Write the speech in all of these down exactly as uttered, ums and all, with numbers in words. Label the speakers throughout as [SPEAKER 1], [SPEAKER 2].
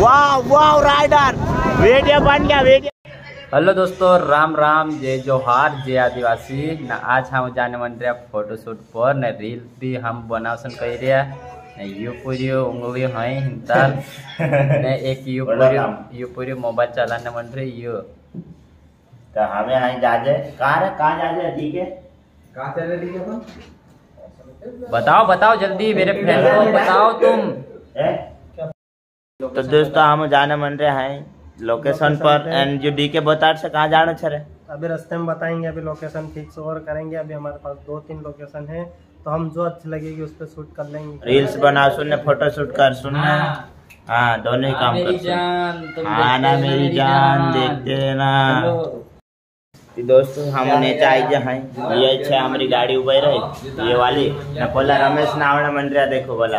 [SPEAKER 1] वाह वाह rider video बन गया वीडियो।
[SPEAKER 2] हेलो दोस्तों, राम राम, जय जोहार, जय आदिवासी न। आज हम जाने मन रहे फोटोशूट पर न रील भी हम बनावसन कह रहे यू पूरी उंगली है हिंताल ने एक यू पूरी यू पूरी मोबाइल चलाने मन रहे यू
[SPEAKER 1] तो हमें आई जाजे कहाँ रे कहाँ जाजे ठीक है
[SPEAKER 3] कहाँ चले ठीक है
[SPEAKER 2] बताओ बताओ जल्दी मेरे फ्रेंड को बताओ तुम।
[SPEAKER 1] तो दोस्तों हम जाने मन रहे हैं लोकेशन पर एंड जो डी के बता से कहाँ जाना छे रे।
[SPEAKER 3] अभी रास्ते में बताएंगे, अभी लोकेशन फिक्स और करेंगे। अभी हमारे पास दो तीन लोकेशन है, तो हम जो अच्छी लगेगी उस पर शूट कर लेंगे।
[SPEAKER 1] रील्स बना सुनने, फोटो शूट कर सुनने, हाँ दोनों ही काम कर। हाँ ना मेरी जान देखते ना। दोस्तों हम नीचे आई हैं, ये छे हमारी गाड़ी उबई रही ये वाली ना बोला रमेश नावड़ा मन रहा देखो बोला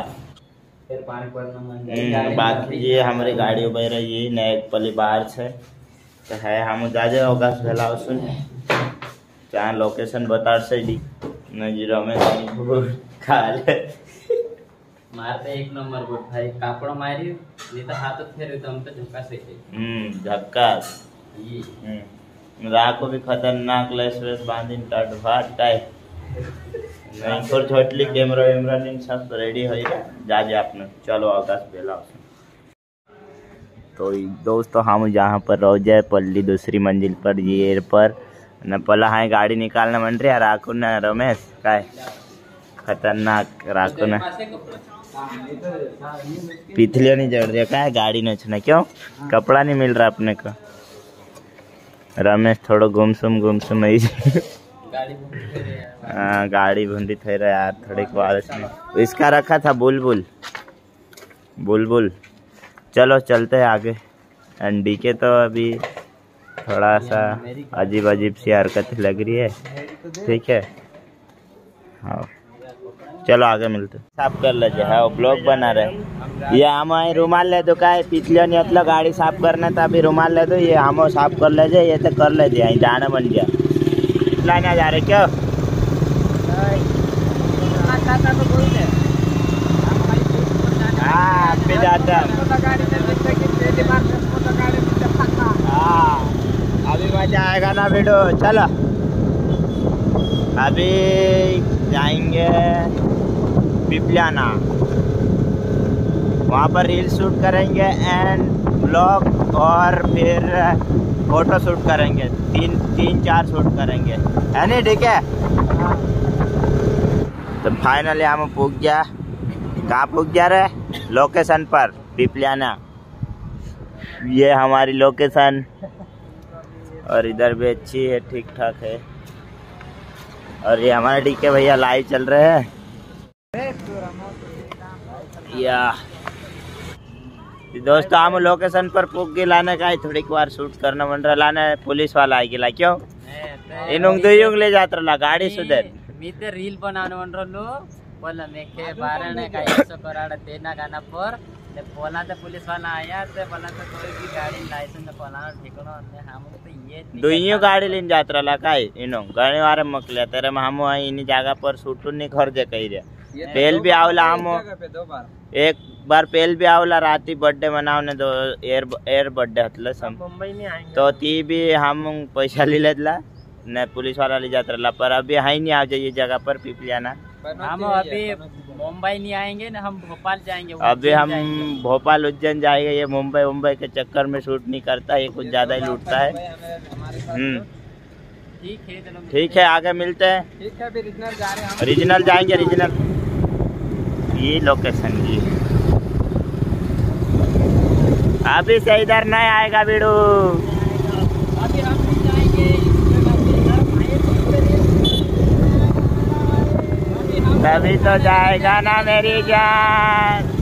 [SPEAKER 1] बाकी ये हमारी गाड़ी उबई रही है न एक पली बाहर छे तो है हम जाजे होगा फैलाओ सुन जहाँ लोकेशन बता से दी न जी रमेश खाले
[SPEAKER 2] मारते एक नंबर गुड भाई कापड़ मारी नहीं तो हाथ फेर तो हम तो झक्का से
[SPEAKER 1] हम्म झक्का हम्म राको भी खतरनाक लेस वेस बांधिन टाट भाट काय नहीं छोड़ छोटली कैमरा वैमरा नहीं सब रेडी हो जा जा आपने चलो आकाश बेला। तो दोस्तों हम जहाँ पर रह जाए पल्ली दूसरी मंजिल पर ये पर न पला है गाड़ी निकालना मन रही राको न रमेश काय खतरनाक राको न पिथलियों नहीं जड़ रहा क्या गाड़ी न छना क्यों कपड़ा नहीं मिल रहा अपने को। रमेश थोड़ा गुमसुम गुमसुम हाँ गाड़ी भूंडी थे रहा यार थोड़ी बारिश में इसका रखा था बुलबुल बुलबुल। चलो चलते हैं आगे। एंड डी के तो अभी थोड़ा सा अजीब अजीब सी हरकत लग रही है, ठीक है हाँ चलो आगे मिलते। साफ कर लीजिए है ब्लॉग बना रहे ये हम रुमाल ले दो का पिछले नहीं मतलब गाड़ी साफ करना था अभी रुमाल ले दो ये हम साफ कर लीजिए ये तो कर लीजिए यहीं जाना बन गया लाने जा रहे क्यों हाँ पे जाता हाँ अभी मजा आएगा ना बेटो। चलो अभी जाएंगे पिपलियाना, वहाँ पर रील शूट करेंगे एंड ब्लॉग और फिर फोटो शूट करेंगे। तीन तीन चार शूट करेंगे है नहीं ठीक है। तो फाइनली हम पूछ गया कहाँ पूछ गया रे लोकेशन पर पिपलियाना। ये हमारी लोकेशन और इधर भी अच्छी है ठीक ठाक है। और ये हमारे डी के भैया लाइव चल रहे हैं या दोस्तों हम लोकेशन पर पुग के लाने का थोड़ी बार शूट करना मन रहा लाने पुलिस वाला आई गिला क्यों इन उंग ले जात रहा गाड़ी सुधर
[SPEAKER 2] मीते रील बनाने मन रलो बोला मैं के बारह ने का ऐसा कराड़ा देना गाना पर ने बोला तो पुलिस वाला आया तो बोला तो कोई भी गाड़ी लाइसेंस न बोला ठिकाना ने हम तो ये
[SPEAKER 1] दुइयो गाड़ी लेन जात रहा काई इनो गाड़ी वारे मकले तेरे में हम इन जगह पर शूट नहीं कर दे कही रे पेल भी आवला हम एक बार पेल भी आवला राती बर्थडे मनावने दो एयर एयर बर्थडे हतले सम
[SPEAKER 3] मुंबई नहीं आएंगे
[SPEAKER 1] तो ती भी हम पैसा ले लेला ने पुलिस वाला ले जात रहा पर अभी है नहीं आ जाइए जगह पर पिपलियाना।
[SPEAKER 2] हम अभी मुंबई नहीं आएंगे ना हम भोपाल जाएंगे।
[SPEAKER 1] अभी हम भोपाल उज्जैन जाएंगे। ये मुंबई मुंबई के चक्कर में शूट नहीं करता, ये कुछ ज्यादा ही लूटता है। हम्म
[SPEAKER 2] ठीक है
[SPEAKER 1] ठीक है आगे मिलते हैं।
[SPEAKER 3] ठीक है अभी रीजनल जा रहे हैं,
[SPEAKER 1] रीजनल जाएंगे रीजनल। ये लोकेशन जी अभी से इधर नहीं आएगा बीड़ू।
[SPEAKER 2] अभी हम नहीं जाएंगे
[SPEAKER 1] तभी तो जाएगा ना मेरी जान।